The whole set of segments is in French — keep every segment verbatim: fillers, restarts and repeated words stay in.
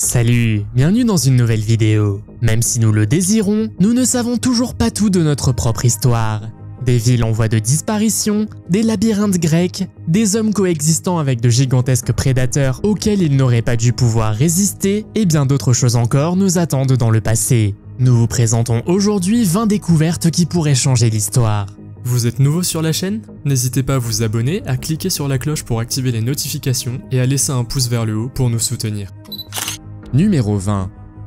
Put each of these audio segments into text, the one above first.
Salut, bienvenue dans une nouvelle vidéo. Même si nous le désirons, nous ne savons toujours pas tout de notre propre histoire. Des villes en voie de disparition, des labyrinthes grecs, des hommes coexistant avec de gigantesques prédateurs auxquels ils n'auraient pas dû pouvoir résister, et bien d'autres choses encore nous attendent dans le passé. Nous vous présentons aujourd'hui vingt découvertes qui pourraient changer l'histoire. Vous êtes nouveau sur la chaîne? N'hésitez pas à vous abonner, à cliquer sur la cloche pour activer les notifications et à laisser un pouce vers le haut pour nous soutenir. Numéro vingt.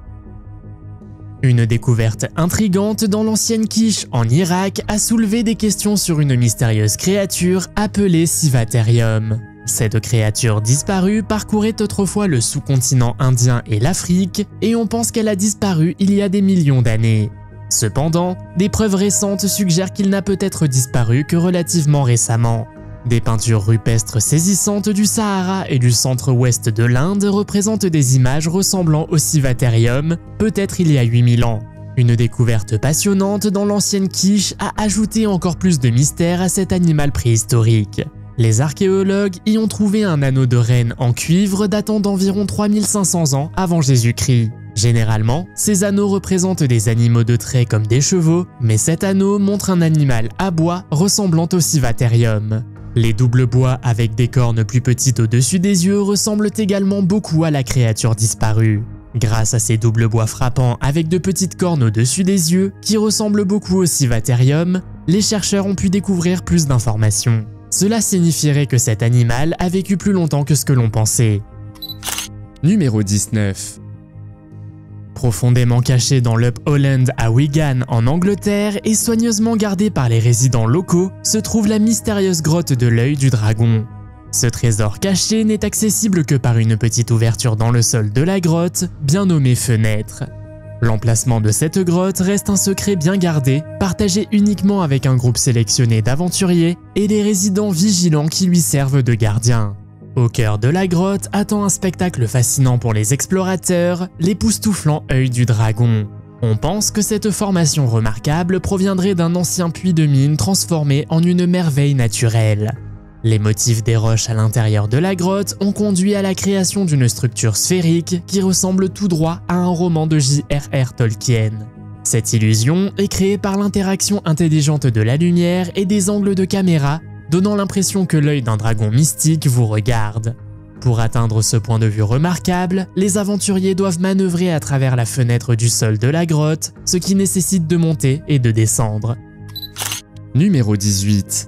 Une découverte intrigante dans l'ancienne Quiche en Irak a soulevé des questions sur une mystérieuse créature appelée Civaterium. Cette créature disparue parcourait autrefois le sous-continent indien et l'Afrique, et on pense qu'elle a disparu il y a des millions d'années. Cependant, des preuves récentes suggèrent qu'il n'a peut-être disparu que relativement récemment. Des peintures rupestres saisissantes du Sahara et du centre-ouest de l'Inde représentent des images ressemblant au Civaterium, peut-être il y a huit mille ans. Une découverte passionnante dans l'ancienne Quiche a ajouté encore plus de mystère à cet animal préhistorique. Les archéologues y ont trouvé un anneau de reine en cuivre datant d'environ trois mille cinq cents ans avant Jésus-Christ. Généralement, ces anneaux représentent des animaux de trait comme des chevaux, mais cet anneau montre un animal à bois ressemblant au Civaterium. Les doubles bois avec des cornes plus petites au-dessus des yeux ressemblent également beaucoup à la créature disparue. Grâce à ces doubles bois frappants avec de petites cornes au-dessus des yeux, qui ressemblent beaucoup au Civaterium, les chercheurs ont pu découvrir plus d'informations. Cela signifierait que cet animal a vécu plus longtemps que ce que l'on pensait. Numéro dix-neuf. Profondément caché dans l'Up Holland à Wigan en Angleterre et soigneusement gardé par les résidents locaux, se trouve la mystérieuse grotte de l'œil du dragon. Ce trésor caché n'est accessible que par une petite ouverture dans le sol de la grotte, bien nommée fenêtre. L'emplacement de cette grotte reste un secret bien gardé, partagé uniquement avec un groupe sélectionné d'aventuriers et des résidents vigilants qui lui servent de gardiens. Au cœur de la grotte attend un spectacle fascinant pour les explorateurs, l'époustouflant œil du dragon. On pense que cette formation remarquable proviendrait d'un ancien puits de mine transformé en une merveille naturelle. Les motifs des roches à l'intérieur de la grotte ont conduit à la création d'une structure sphérique qui ressemble tout droit à un roman de J R R Tolkien. Cette illusion est créée par l'interaction intelligente de la lumière et des angles de caméra, donnant l'impression que l'œil d'un dragon mystique vous regarde. Pour atteindre ce point de vue remarquable, les aventuriers doivent manœuvrer à travers la fenêtre du sol de la grotte, ce qui nécessite de monter et de descendre. Numéro dix-huit.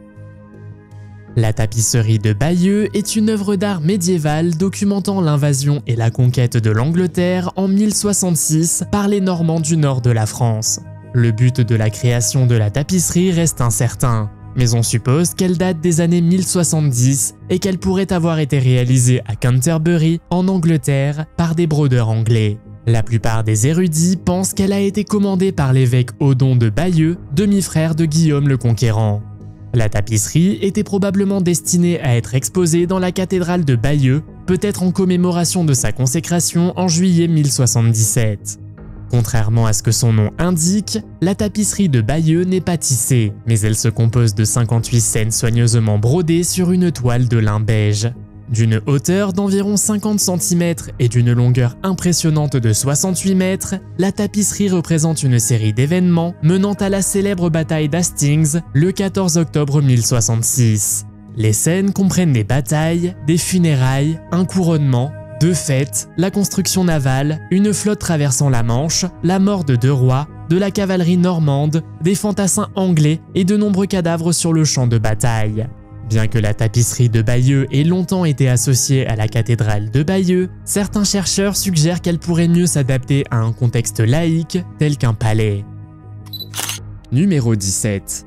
La tapisserie de Bayeux est une œuvre d'art médiévale documentant l'invasion et la conquête de l'Angleterre en mille soixante-six par les Normands du nord de la France. Le but de la création de la tapisserie reste incertain, mais on suppose qu'elle date des années mille soixante-dix et qu'elle pourrait avoir été réalisée à Canterbury, en Angleterre, par des brodeurs anglais. La plupart des érudits pensent qu'elle a été commandée par l'évêque Odon de Bayeux, demi-frère de Guillaume le Conquérant. La tapisserie était probablement destinée à être exposée dans la cathédrale de Bayeux, peut-être en commémoration de sa consécration en juillet mille soixante-dix-sept. Contrairement à ce que son nom indique, la tapisserie de Bayeux n'est pas tissée, mais elle se compose de cinquante-huit scènes soigneusement brodées sur une toile de lin beige. D'une hauteur d'environ cinquante centimètres et d'une longueur impressionnante de soixante-huit mètres, la tapisserie représente une série d'événements menant à la célèbre bataille d'Hastings le quatorze octobre mille soixante-six. Les scènes comprennent des batailles, des funérailles, un couronnement, deux fêtes, la construction navale, une flotte traversant la Manche, la mort de deux rois, de la cavalerie normande, des fantassins anglais et de nombreux cadavres sur le champ de bataille. Bien que la tapisserie de Bayeux ait longtemps été associée à la cathédrale de Bayeux, certains chercheurs suggèrent qu'elle pourrait mieux s'adapter à un contexte laïque tel qu'un palais. Numéro dix-sept.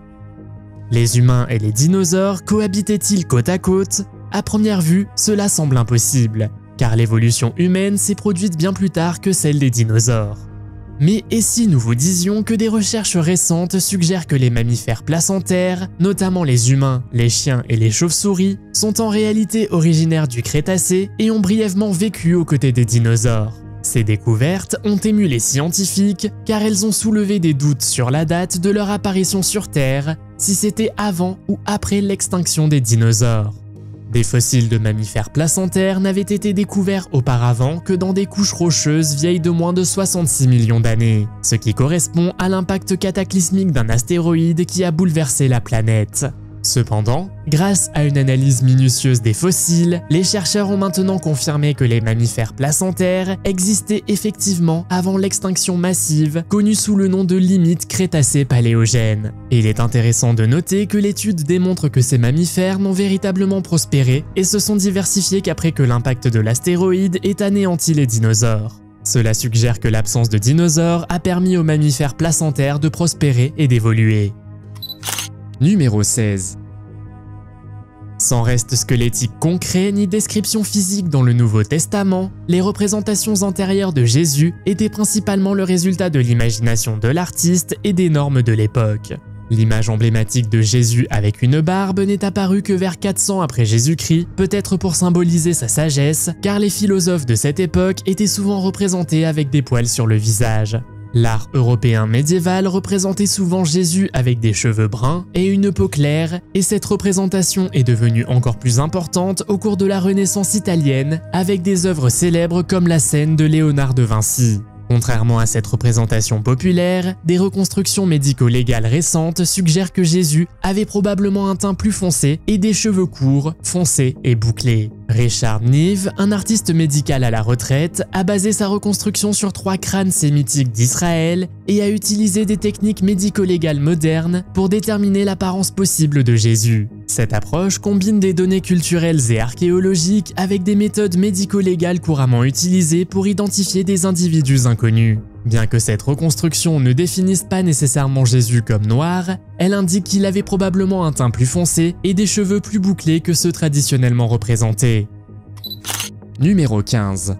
Les humains et les dinosaures cohabitaient-ils côte à côte? À première vue, cela semble impossible, car l'évolution humaine s'est produite bien plus tard que celle des dinosaures. Mais et si nous vous disions que des recherches récentes suggèrent que les mammifères placentaires, notamment les humains, les chiens et les chauves-souris, sont en réalité originaires du Crétacé et ont brièvement vécu aux côtés des dinosaures? Ces découvertes ont ému les scientifiques car elles ont soulevé des doutes sur la date de leur apparition sur Terre, si c'était avant ou après l'extinction des dinosaures. Des fossiles de mammifères placentaires n'avaient été découverts auparavant que dans des couches rocheuses vieilles de moins de soixante-six millions d'années, ce qui correspond à l'impact cataclysmique d'un astéroïde qui a bouleversé la planète. Cependant, grâce à une analyse minutieuse des fossiles, les chercheurs ont maintenant confirmé que les mammifères placentaires existaient effectivement avant l'extinction massive connue sous le nom de limite Crétacé-Paléogène. Et il est intéressant de noter que l'étude démontre que ces mammifères n'ont véritablement prospéré et se sont diversifiés qu'après que l'impact de l'astéroïde ait anéanti les dinosaures. Cela suggère que l'absence de dinosaures a permis aux mammifères placentaires de prospérer et d'évoluer. Numéro seize. Sans reste squelettique concret ni description physique dans le Nouveau Testament, les représentations antérieures de Jésus étaient principalement le résultat de l'imagination de l'artiste et des normes de l'époque. L'image emblématique de Jésus avec une barbe n'est apparue que vers quatre cents après Jésus-Christ, peut-être pour symboliser sa sagesse, car les philosophes de cette époque étaient souvent représentés avec des poils sur le visage. L'art européen médiéval représentait souvent Jésus avec des cheveux bruns et une peau claire, et cette représentation est devenue encore plus importante au cours de la Renaissance italienne avec des œuvres célèbres comme la scène de Léonard de Vinci. Contrairement à cette représentation populaire, des reconstructions médico-légales récentes suggèrent que Jésus avait probablement un teint plus foncé et des cheveux courts, foncés et bouclés. Richard Neve, un artiste médical à la retraite, a basé sa reconstruction sur trois crânes sémitiques d'Israël et a utilisé des techniques médico-légales modernes pour déterminer l'apparence possible de Jésus. Cette approche combine des données culturelles et archéologiques avec des méthodes médico-légales couramment utilisées pour identifier des individus inconnus. Bien que cette reconstruction ne définisse pas nécessairement Jésus comme noir, elle indique qu'il avait probablement un teint plus foncé et des cheveux plus bouclés que ceux traditionnellement représentés. Numéro quinze.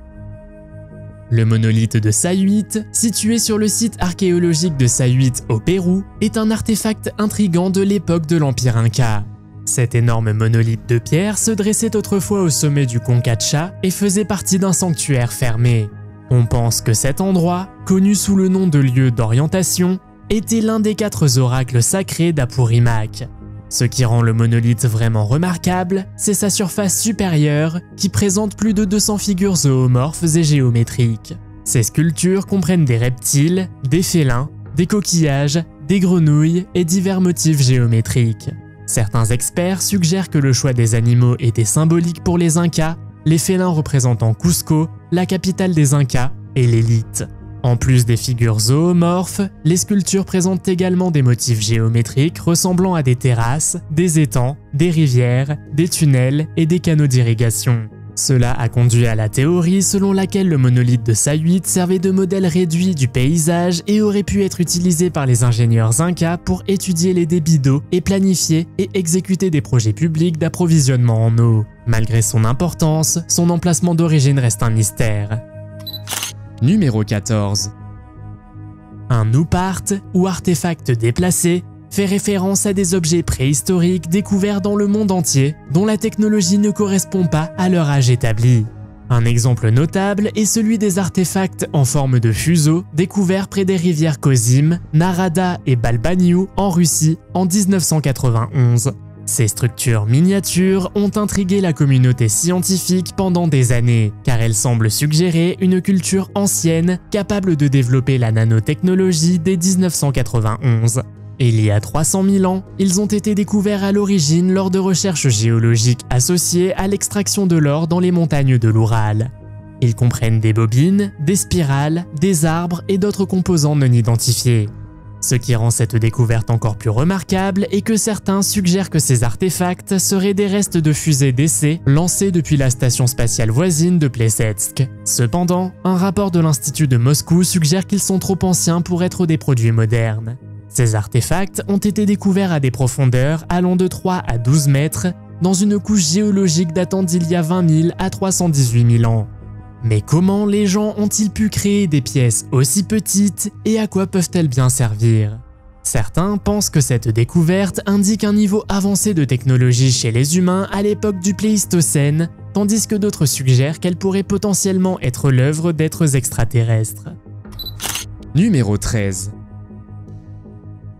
Le monolithe de Sayhuite, situé sur le site archéologique de Sayhuite au Pérou, est un artefact intrigant de l'époque de l'Empire Inca. Cet énorme monolithe de pierre se dressait autrefois au sommet du Concacha et faisait partie d'un sanctuaire fermé. On pense que cet endroit, connu sous le nom de lieu d'orientation, était l'un des quatre oracles sacrés d'Apurimac. Ce qui rend le monolithe vraiment remarquable, c'est sa surface supérieure qui présente plus de deux cents figures zoomorphes et géométriques. Ces sculptures comprennent des reptiles, des félins, des coquillages, des grenouilles et divers motifs géométriques. Certains experts suggèrent que le choix des animaux était symbolique pour les Incas, les félins représentant Cusco, la capitale des Incas, et l'élite. En plus des figures zoomorphes, les sculptures présentent également des motifs géométriques ressemblant à des terrasses, des étangs, des rivières, des tunnels et des canaux d'irrigation. Cela a conduit à la théorie selon laquelle le monolithe de Sayhuite servait de modèle réduit du paysage et aurait pu être utilisé par les ingénieurs incas pour étudier les débits d'eau et planifier et exécuter des projets publics d'approvisionnement en eau. Malgré son importance, son emplacement d'origine reste un mystère. Numéro quatorze. Un Noupart, ou artefact déplacé, fait référence à des objets préhistoriques découverts dans le monde entier dont la technologie ne correspond pas à leur âge établi. Un exemple notable est celui des artefacts en forme de fuseau découverts près des rivières Kozim, Narada et Balbaniou en Russie en mille neuf cent quatre-vingt-onze. Ces structures miniatures ont intrigué la communauté scientifique pendant des années, car elles semblent suggérer une culture ancienne capable de développer la nanotechnologie dès mille neuf cent quatre-vingt-onze. Il y a trois cent mille ans, ils ont été découverts à l'origine lors de recherches géologiques associées à l'extraction de l'or dans les montagnes de l'Oural. Ils comprennent des bobines, des spirales, des arbres et d'autres composants non identifiés. Ce qui rend cette découverte encore plus remarquable est que certains suggèrent que ces artefacts seraient des restes de fusées d'essai lancées depuis la station spatiale voisine de Plesetsk. Cependant, un rapport de l'Institut de Moscou suggère qu'ils sont trop anciens pour être des produits modernes. Ces artefacts ont été découverts à des profondeurs allant de trois à douze mètres dans une couche géologique datant d'il y a vingt mille à trois cent dix-huit mille ans. Mais comment les gens ont-ils pu créer des pièces aussi petites et à quoi peuvent-elles bien servir? Certains pensent que cette découverte indique un niveau avancé de technologie chez les humains à l'époque du Pléistocène, tandis que d'autres suggèrent qu'elle pourrait potentiellement être l'œuvre d'êtres extraterrestres. Numéro treize.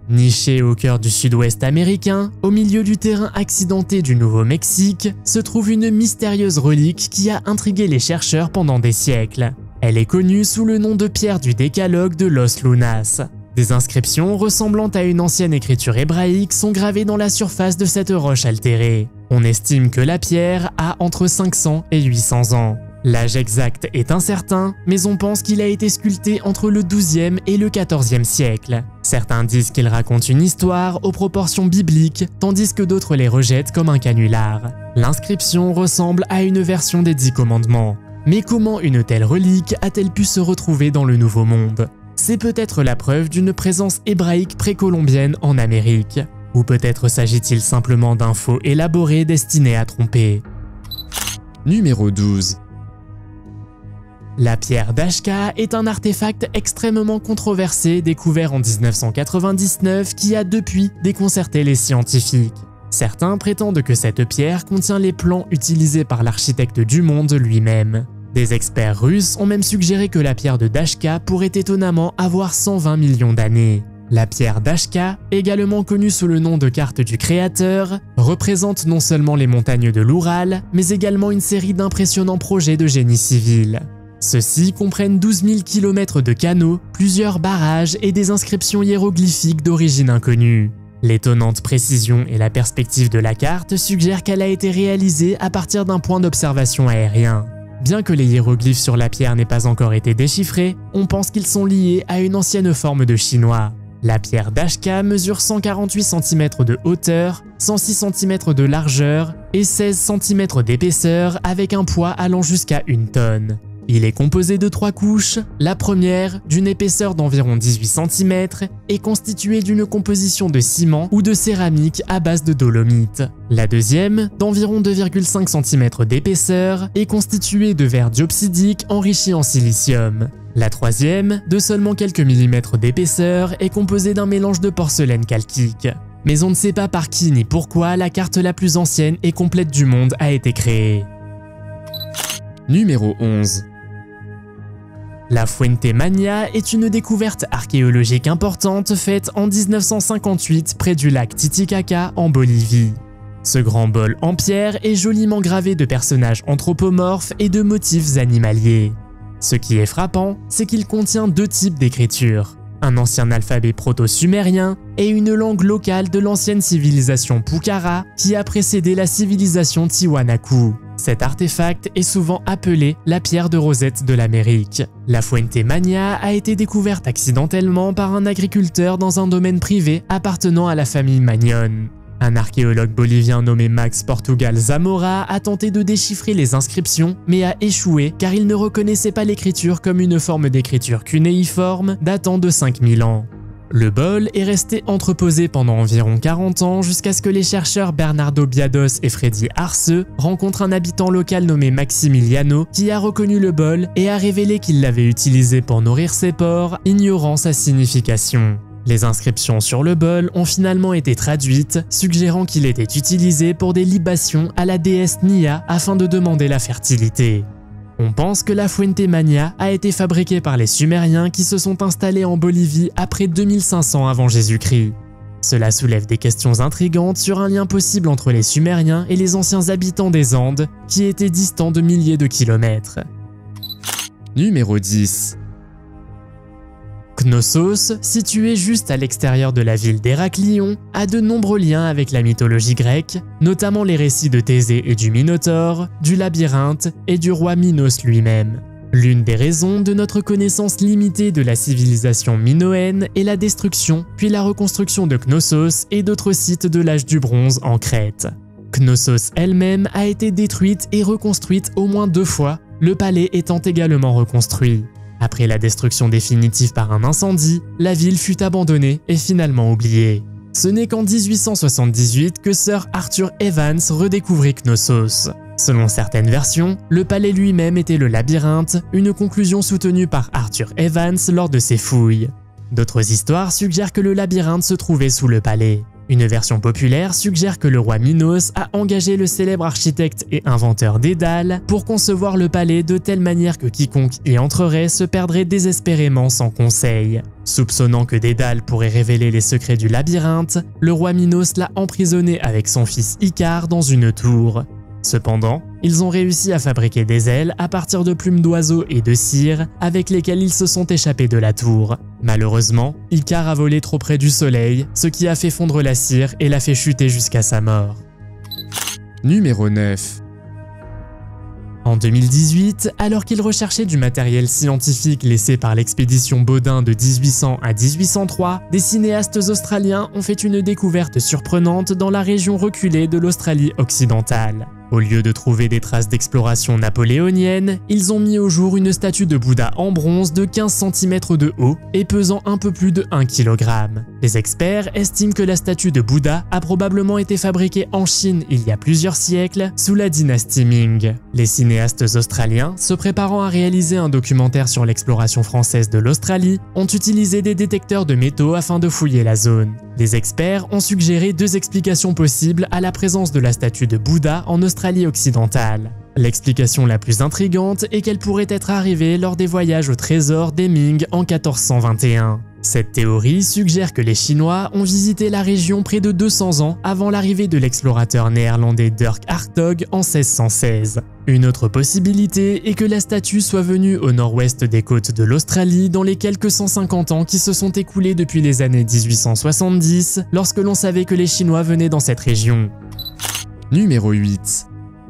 Niché au cœur du sud-ouest américain, au milieu du terrain accidenté du Nouveau-Mexique, se trouve une mystérieuse relique qui a intrigué les chercheurs pendant des siècles. Elle est connue sous le nom de pierre du décalogue de Los Lunas. Des inscriptions ressemblant à une ancienne écriture hébraïque sont gravées dans la surface de cette roche altérée. On estime que la pierre a entre cinq cents et huit cents ans. L'âge exact est incertain, mais on pense qu'il a été sculpté entre le douzième et le quatorzième siècle. Certains disent qu'il raconte une histoire aux proportions bibliques, tandis que d'autres les rejettent comme un canular. L'inscription ressemble à une version des Dix Commandements. Mais comment une telle relique a-t-elle pu se retrouver dans le Nouveau Monde? C'est peut-être la preuve d'une présence hébraïque précolombienne en Amérique. Ou peut-être s'agit-il simplement d'un faux élaboré destiné à tromper. Numéro douze. La pierre d'Ashka est un artefact extrêmement controversé découvert en mille neuf cent quatre-vingt-dix-neuf qui a depuis déconcerté les scientifiques. Certains prétendent que cette pierre contient les plans utilisés par l'architecte du monde lui-même. Des experts russes ont même suggéré que la pierre de Dashka pourrait étonnamment avoir cent vingt millions d'années. La pierre d'Ashka, également connue sous le nom de carte du créateur, représente non seulement les montagnes de l'Oural, mais également une série d'impressionnants projets de génie civil. Ceux-ci comprennent douze mille kilomètres de canaux, plusieurs barrages et des inscriptions hiéroglyphiques d'origine inconnue. L'étonnante précision et la perspective de la carte suggèrent qu'elle a été réalisée à partir d'un point d'observation aérien. Bien que les hiéroglyphes sur la pierre n'aient pas encore été déchiffrés, on pense qu'ils sont liés à une ancienne forme de chinois. La pierre d'Ashka mesure cent quarante-huit centimètres de hauteur, cent six centimètres de largeur et seize centimètres d'épaisseur avec un poids allant jusqu'à une tonne. Il est composé de trois couches. La première, d'une épaisseur d'environ dix-huit centimètres, est constituée d'une composition de ciment ou de céramique à base de dolomite. La deuxième, d'environ deux virgule cinq centimètres d'épaisseur, est constituée de verre diopsidique enrichi en silicium. La troisième, de seulement quelques millimètres d'épaisseur, est composée d'un mélange de porcelaine calquique. Mais on ne sait pas par qui ni pourquoi la carte la plus ancienne et complète du monde a été créée. Numéro onze. La Fuente Magna est une découverte archéologique importante faite en mille neuf cent cinquante-huit près du lac Titicaca en Bolivie. Ce grand bol en pierre est joliment gravé de personnages anthropomorphes et de motifs animaliers. Ce qui est frappant, c'est qu'il contient deux types d'écriture, un ancien alphabet proto-sumérien et une langue locale de l'ancienne civilisation Pucara qui a précédé la civilisation Tiwanaku. Cet artefact est souvent appelé la pierre de Rosette de l'Amérique. La Fuente Magna a été découverte accidentellement par un agriculteur dans un domaine privé appartenant à la famille Magnon. Un archéologue bolivien nommé Max Portugal Zamora a tenté de déchiffrer les inscriptions, mais a échoué car il ne reconnaissait pas l'écriture comme une forme d'écriture cunéiforme datant de cinq mille ans. Le bol est resté entreposé pendant environ quarante ans jusqu'à ce que les chercheurs Bernardo Biados et Freddy Arceux rencontrent un habitant local nommé Maximiliano qui a reconnu le bol et a révélé qu'il l'avait utilisé pour nourrir ses porcs, ignorant sa signification. Les inscriptions sur le bol ont finalement été traduites, suggérant qu'il était utilisé pour des libations à la déesse Nia afin de demander la fertilité. On pense que la Fuente Magna a été fabriquée par les Sumériens qui se sont installés en Bolivie après deux mille cinq cents avant Jésus-Christ. Cela soulève des questions intrigantes sur un lien possible entre les Sumériens et les anciens habitants des Andes, qui étaient distants de milliers de kilomètres. Numéro dix. Knossos, situé juste à l'extérieur de la ville d'Héraklion, a de nombreux liens avec la mythologie grecque, notamment les récits de Thésée et du Minotaure, du labyrinthe et du roi Minos lui-même. L'une des raisons de notre connaissance limitée de la civilisation minoenne est la destruction puis la reconstruction de Knossos et d'autres sites de l'âge du bronze en Crète. Knossos elle-même a été détruite et reconstruite au moins deux fois, le palais étant également reconstruit. Après la destruction définitive par un incendie, la ville fut abandonnée et finalement oubliée. Ce n'est qu'en mille huit cent soixante-dix-huit que Sir Arthur Evans redécouvrit Knossos. Selon certaines versions, le palais lui-même était le labyrinthe, une conclusion soutenue par Arthur Evans lors de ses fouilles. D'autres histoires suggèrent que le labyrinthe se trouvait sous le palais. Une version populaire suggère que le roi Minos a engagé le célèbre architecte et inventeur Dédale pour concevoir le palais de telle manière que quiconque y entrerait se perdrait désespérément sans conseil. Soupçonnant que Dédale pourrait révéler les secrets du labyrinthe, le roi Minos l'a emprisonné avec son fils Icare dans une tour. Cependant, ils ont réussi à fabriquer des ailes à partir de plumes d'oiseaux et de cire avec lesquelles ils se sont échappés de la tour. Malheureusement, Icare a volé trop près du soleil, ce qui a fait fondre la cire et l'a fait chuter jusqu'à sa mort. Numéro neuf. En deux mille dix-huit, alors qu'ils recherchaient du matériel scientifique laissé par l'expédition Baudin de mille huit cents à mille huit cent trois, des cinéastes australiens ont fait une découverte surprenante dans la région reculée de l'Australie occidentale. Au lieu de trouver des traces d'exploration napoléonienne, ils ont mis au jour une statue de Bouddha en bronze de quinze centimètres de haut et pesant un peu plus de un kilogramme. Les experts estiment que la statue de Bouddha a probablement été fabriquée en Chine il y a plusieurs siècles sous la dynastie Ming. Les cinéastes australiens, se préparant à réaliser un documentaire sur l'exploration française de l'Australie, ont utilisé des détecteurs de métaux afin de fouiller la zone. Les experts ont suggéré deux explications possibles à la présence de la statue de Bouddha en Australie occidentale. L'explication la plus intrigante est qu'elle pourrait être arrivée lors des voyages au trésor des Ming en quatorze cent vingt et un. Cette théorie suggère que les Chinois ont visité la région près de deux cents ans avant l'arrivée de l'explorateur néerlandais Dirk Hartog en seize cent seize. Une autre possibilité est que la statue soit venue au nord-ouest des côtes de l'Australie dans les quelques cent cinquante ans qui se sont écoulés depuis les années mille huit cent soixante-dix, lorsque l'on savait que les Chinois venaient dans cette région. Numéro huit.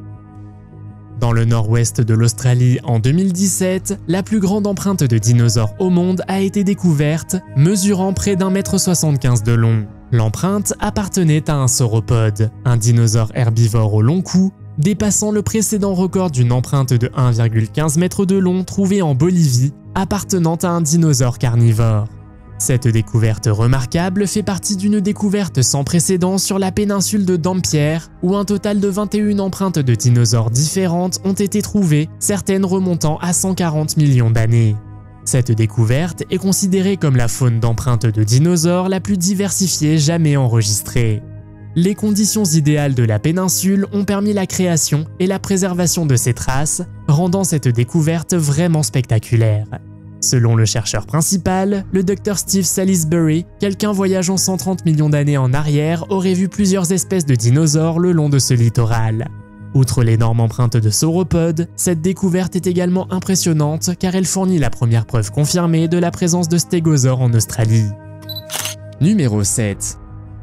Dans le nord-ouest de l'Australie en deux mille dix-sept, la plus grande empreinte de dinosaure au monde a été découverte, mesurant près d'un mètre soixante-quinze de long. L'empreinte appartenait à un sauropode, un dinosaure herbivore au long cou, dépassant le précédent record d'une empreinte de un virgule quinze mètres de long trouvée en Bolivie, appartenant à un dinosaure carnivore. Cette découverte remarquable fait partie d'une découverte sans précédent sur la péninsule de Dampier, où un total de vingt et une empreintes de dinosaures différentes ont été trouvées, certaines remontant à cent quarante millions d'années. Cette découverte est considérée comme la faune d'empreintes de dinosaures la plus diversifiée jamais enregistrée. Les conditions idéales de la péninsule ont permis la création et la préservation de ces traces, rendant cette découverte vraiment spectaculaire. Selon le chercheur principal, le docteur Steve Salisbury, quelqu'un voyageant cent trente millions d'années en arrière aurait vu plusieurs espèces de dinosaures le long de ce littoral. Outre l'énorme empreinte de sauropodes, cette découverte est également impressionnante car elle fournit la première preuve confirmée de la présence de stégosaures en Australie. Numéro sept.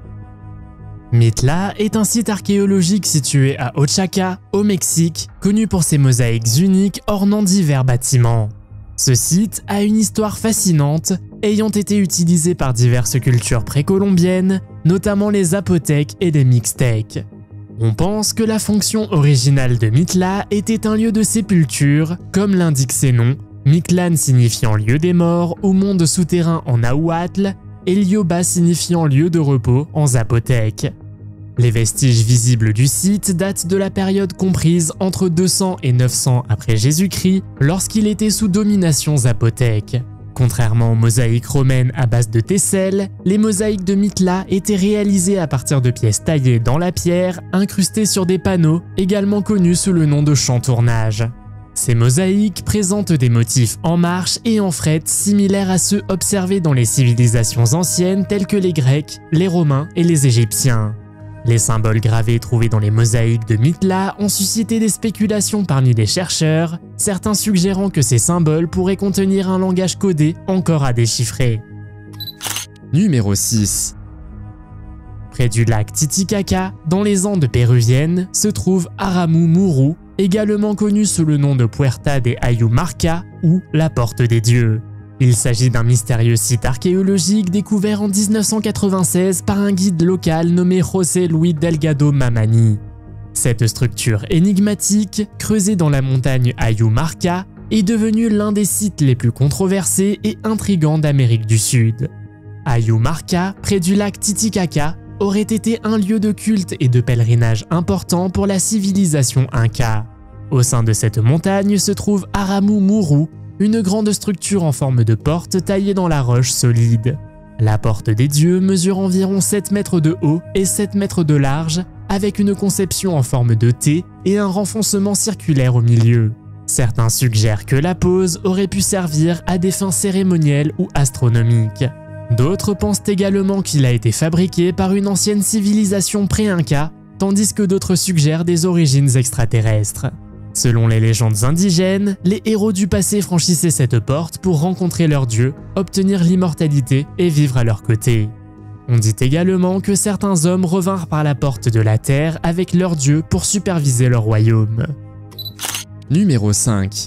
Mitla est un site archéologique situé à Oaxaca, au Mexique, connu pour ses mosaïques uniques ornant divers bâtiments. Ce site a une histoire fascinante, ayant été utilisé par diverses cultures précolombiennes, notamment les Zapotèques et les Mixtèques. On pense que la fonction originale de Mitla était un lieu de sépulture, comme l'indiquent ses noms, Mictlán signifiant lieu des morts ou monde souterrain en nahuatl, et Lioba signifiant lieu de repos en zapotèque. Les vestiges visibles du site datent de la période comprise entre deux cents et neuf cents après Jésus-Christ, lorsqu'il était sous domination zapotèque. Contrairement aux mosaïques romaines à base de tesselles, les mosaïques de Mitla étaient réalisées à partir de pièces taillées dans la pierre, incrustées sur des panneaux, également connus sous le nom de chantournage. Ces mosaïques présentent des motifs en marche et en fret similaires à ceux observés dans les civilisations anciennes telles que les Grecs, les Romains et les Égyptiens. Les symboles gravés trouvés dans les mosaïques de Mitla ont suscité des spéculations parmi les chercheurs, certains suggérant que ces symboles pourraient contenir un langage codé encore à déchiffrer. Numéro six. Près du lac Titicaca, dans les Andes péruviennes, se trouve Aramumuru, également connu sous le nom de Puerta de Ayumarca ou la Porte des Dieux. Il s'agit d'un mystérieux site archéologique découvert en mille neuf cent quatre-vingt-seize par un guide local nommé José Luis Delgado Mamani. Cette structure énigmatique, creusée dans la montagne Ayumarca, est devenue l'un des sites les plus controversés et intrigants d'Amérique du Sud. Ayumarca, près du lac Titicaca, aurait été un lieu de culte et de pèlerinage important pour la civilisation inca. Au sein de cette montagne se trouve Aramumuru, une grande structure en forme de porte taillée dans la roche solide. La porte des dieux mesure environ sept mètres de haut et sept mètres de large, avec une conception en forme de T et un renfoncement circulaire au milieu. Certains suggèrent que la pose aurait pu servir à des fins cérémonielles ou astronomiques. D'autres pensent également qu'il a été fabriqué par une ancienne civilisation pré-inca, tandis que d'autres suggèrent des origines extraterrestres. Selon les légendes indigènes, les héros du passé franchissaient cette porte pour rencontrer leur dieu, obtenir l'immortalité et vivre à leur côté. On dit également que certains hommes revinrent par la porte de la terre avec leur dieu pour superviser leur royaume. Numéro cinq.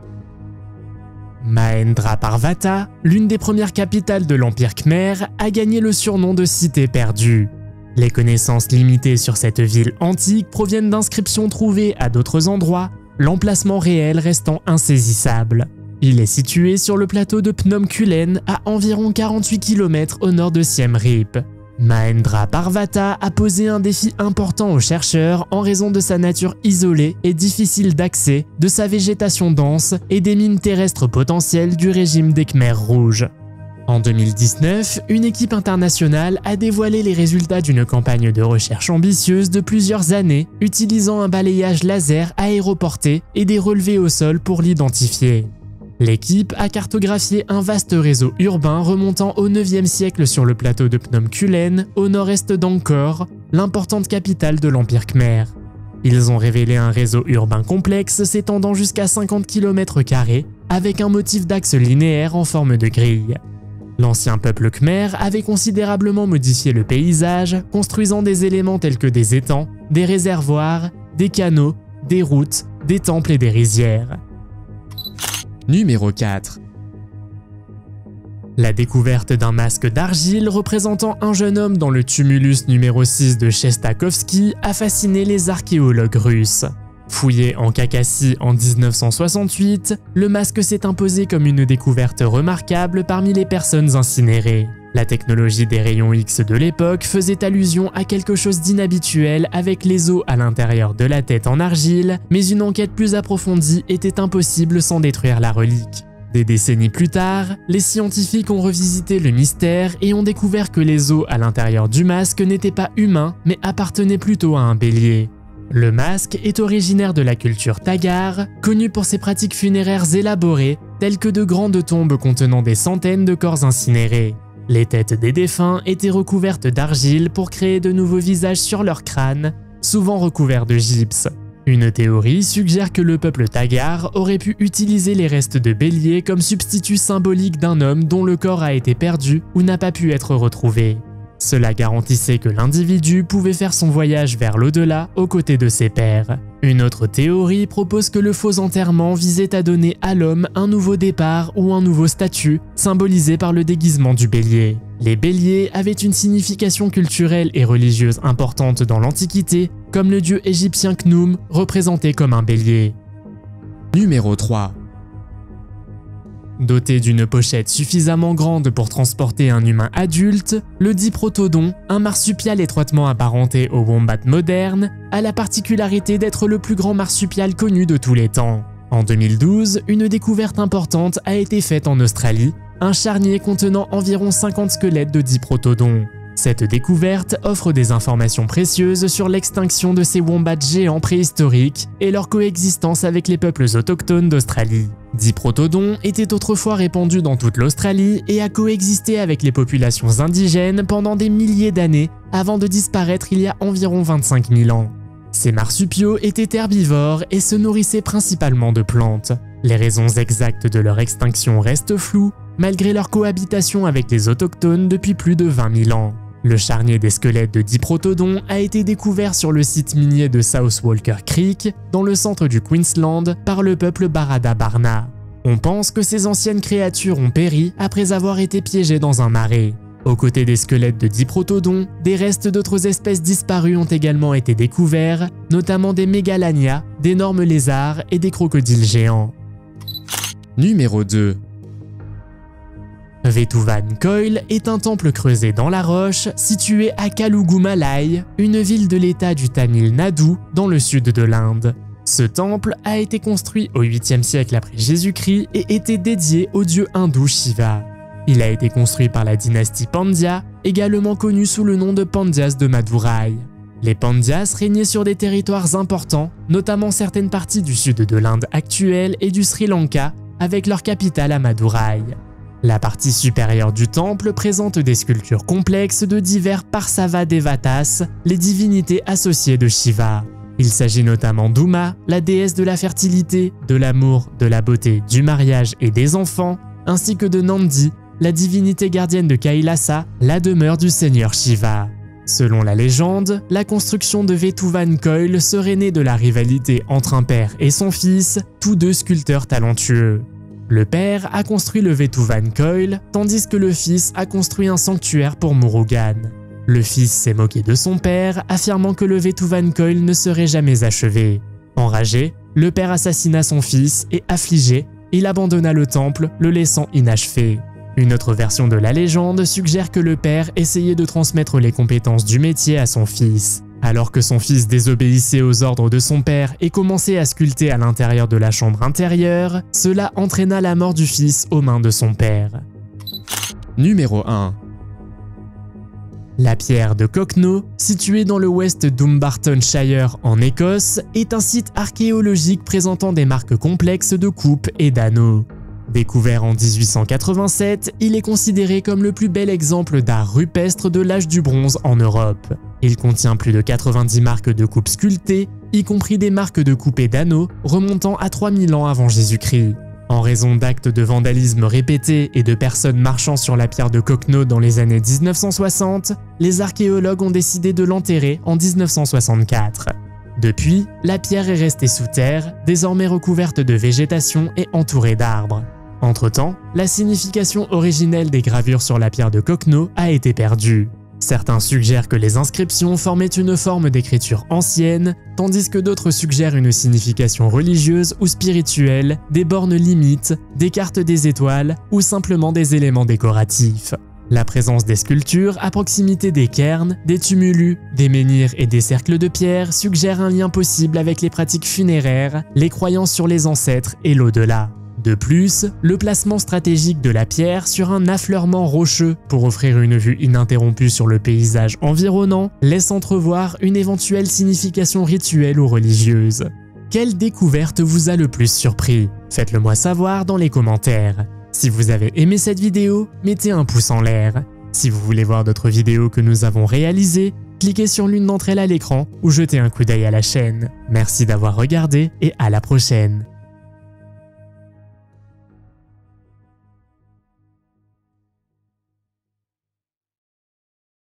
Mahendraparvata, l'une des premières capitales de l'Empire Khmer, a gagné le surnom de cité perdue. Les connaissances limitées sur cette ville antique proviennent d'inscriptions trouvées à d'autres endroits, l'emplacement réel restant insaisissable. Il est situé sur le plateau de Phnom Kulen à environ quarante-huit kilomètres au nord de Siem Reap. Mahendraparvata a posé un défi important aux chercheurs en raison de sa nature isolée et difficile d'accès, de sa végétation dense et des mines terrestres potentielles du régime des Khmers rouges. En deux mille dix-neuf, une équipe internationale a dévoilé les résultats d'une campagne de recherche ambitieuse de plusieurs années, utilisant un balayage laser aéroporté et des relevés au sol pour l'identifier. L'équipe a cartographié un vaste réseau urbain remontant au neuvième siècle sur le plateau de Phnom Kulen, au nord-est d'Angkor, l'importante capitale de l'Empire Khmer. Ils ont révélé un réseau urbain complexe s'étendant jusqu'à cinquante kilomètres carrés, avec un motif d'axe linéaire en forme de grille. L'ancien peuple khmer avait considérablement modifié le paysage, construisant des éléments tels que des étangs, des réservoirs, des canaux, des routes, des temples et des rizières. Numéro quatre. La découverte d'un masque d'argile représentant un jeune homme dans le tumulus numéro six de Chestakovsky a fasciné les archéologues russes. Fouillé en Khakassie en mille neuf cent soixante-huit, le masque s'est imposé comme une découverte remarquable parmi les personnes incinérées. La technologie des rayons X de l'époque faisait allusion à quelque chose d'inhabituel avec les os à l'intérieur de la tête en argile, mais une enquête plus approfondie était impossible sans détruire la relique. Des décennies plus tard, les scientifiques ont revisité le mystère et ont découvert que les os à l'intérieur du masque n'étaient pas humains, mais appartenaient plutôt à un bélier. Le masque est originaire de la culture Tagar, connue pour ses pratiques funéraires élaborées, telles que de grandes tombes contenant des centaines de corps incinérés. Les têtes des défunts étaient recouvertes d'argile pour créer de nouveaux visages sur leur crâne, souvent recouverts de gypse. Une théorie suggère que le peuple Tagar aurait pu utiliser les restes de bélier comme substitut symbolique d'un homme dont le corps a été perdu ou n'a pas pu être retrouvé. Cela garantissait que l'individu pouvait faire son voyage vers l'au-delà aux côtés de ses pairs. Une autre théorie propose que le faux enterrement visait à donner à l'homme un nouveau départ ou un nouveau statut, symbolisé par le déguisement du bélier. Les béliers avaient une signification culturelle et religieuse importante dans l'Antiquité, comme le dieu égyptien Khnum, représenté comme un bélier. Numéro trois. Doté d'une pochette suffisamment grande pour transporter un humain adulte, le diprotodon, un marsupial étroitement apparenté au wombat moderne, a la particularité d'être le plus grand marsupial connu de tous les temps. En deux mille douze, une découverte importante a été faite en Australie, un charnier contenant environ cinquante squelettes de diprotodon. Cette découverte offre des informations précieuses sur l'extinction de ces wombats géants préhistoriques et leur coexistence avec les peuples autochtones d'Australie. Diprotodon était autrefois répandu dans toute l'Australie et a coexisté avec les populations indigènes pendant des milliers d'années avant de disparaître il y a environ vingt-cinq mille ans. Ces marsupiaux étaient herbivores et se nourrissaient principalement de plantes. Les raisons exactes de leur extinction restent floues, malgré leur cohabitation avec les autochtones depuis plus de vingt mille ans. Le charnier des squelettes de diprotodon a été découvert sur le site minier de South Walker Creek, dans le centre du Queensland, par le peuple Barada Barna. On pense que ces anciennes créatures ont péri après avoir été piégées dans un marais. Aux côtés des squelettes de diprotodon, des restes d'autres espèces disparues ont également été découverts, notamment des mégalania, d'énormes lézards et des crocodiles géants. Numéro deux. Vetuvan Koil est un temple creusé dans la roche situé à Kalugumalai, une ville de l'état du Tamil Nadu dans le sud de l'Inde. Ce temple a été construit au huitième siècle après Jésus-Christ et était dédié au dieu hindou Shiva. Il a été construit par la dynastie Pandya, également connue sous le nom de Pandyas de Madurai. Les Pandyas régnaient sur des territoires importants, notamment certaines parties du sud de l'Inde actuelle et du Sri Lanka, avec leur capitale à Madurai. La partie supérieure du temple présente des sculptures complexes de divers Parsava Devatas, les divinités associées de Shiva. Il s'agit notamment d'Uma, la déesse de la fertilité, de l'amour, de la beauté, du mariage et des enfants, ainsi que de Nandi, la divinité gardienne de Kailasa, la demeure du seigneur Shiva. Selon la légende, la construction de Vetuvan Coil serait née de la rivalité entre un père et son fils, tous deux sculpteurs talentueux. Le père a construit le Vetuvan Coil, tandis que le fils a construit un sanctuaire pour Murugan. Le fils s'est moqué de son père, affirmant que le Vetuvan Coil ne serait jamais achevé. Enragé, le père assassina son fils et, affligé, il abandonna le temple, le laissant inachevé. Une autre version de la légende suggère que le père essayait de transmettre les compétences du métier à son fils. Alors que son fils désobéissait aux ordres de son père et commençait à sculpter à l'intérieur de la chambre intérieure, cela entraîna la mort du fils aux mains de son père. Numéro un. La pierre de Cocknoe, située dans le West Dumbartonshire en Écosse, est un site archéologique présentant des marques complexes de coupes et d'anneaux. Découvert en mille huit cent quatre-vingt-sept, il est considéré comme le plus bel exemple d'art rupestre de l'âge du bronze en Europe. Il contient plus de quatre-vingt-dix marques de coupes sculptées, y compris des marques de coupes et d'anneaux remontant à trois mille ans avant Jésus-Christ. En raison d'actes de vandalisme répétés et de personnes marchant sur la pierre de Cocknoe dans les années mille neuf cent soixante, les archéologues ont décidé de l'enterrer en mille neuf cent soixante-quatre. Depuis, la pierre est restée sous terre, désormais recouverte de végétation et entourée d'arbres. Entre-temps, la signification originelle des gravures sur la pierre de Cocknoe a été perdue. Certains suggèrent que les inscriptions formaient une forme d'écriture ancienne, tandis que d'autres suggèrent une signification religieuse ou spirituelle, des bornes limites, des cartes des étoiles ou simplement des éléments décoratifs. La présence des sculptures à proximité des cairns, des tumulus, des menhirs et des cercles de pierre suggère un lien possible avec les pratiques funéraires, les croyances sur les ancêtres et l'au-delà. De plus, le placement stratégique de la pierre sur un affleurement rocheux pour offrir une vue ininterrompue sur le paysage environnant laisse entrevoir une éventuelle signification rituelle ou religieuse. Quelle découverte vous a le plus surpris? Faites-le moi savoir dans les commentaires. Si vous avez aimé cette vidéo, mettez un pouce en l'air. Si vous voulez voir d'autres vidéos que nous avons réalisées, cliquez sur l'une d'entre elles à l'écran ou jetez un coup d'œil à la chaîne. Merci d'avoir regardé et à la prochaine.